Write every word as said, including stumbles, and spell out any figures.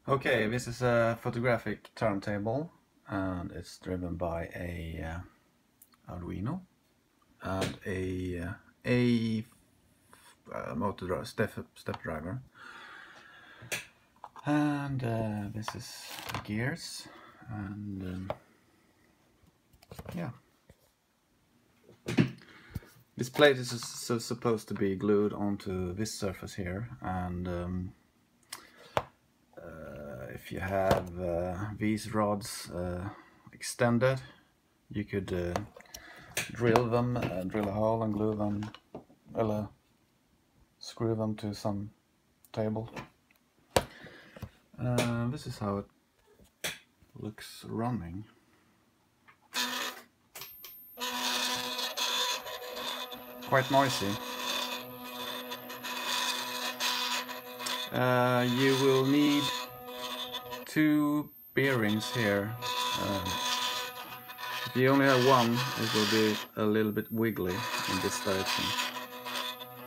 Okay, this is a photographic turntable and it's driven by a uh, Arduino and a uh, a uh, motor drive, step, step driver, and uh, this is gears, and um, yeah, this plate is so supposed to be glued onto this surface here, and um, uh, if you have uh, these rods uh, extended, you could uh, drill them, uh, drill a hole and glue them, or uh, screw them to some table. Uh, this is how it looks running. Quite noisy. Uh, you will need two bearings here. Uh, if you only have one, it will be a little bit wiggly in this direction.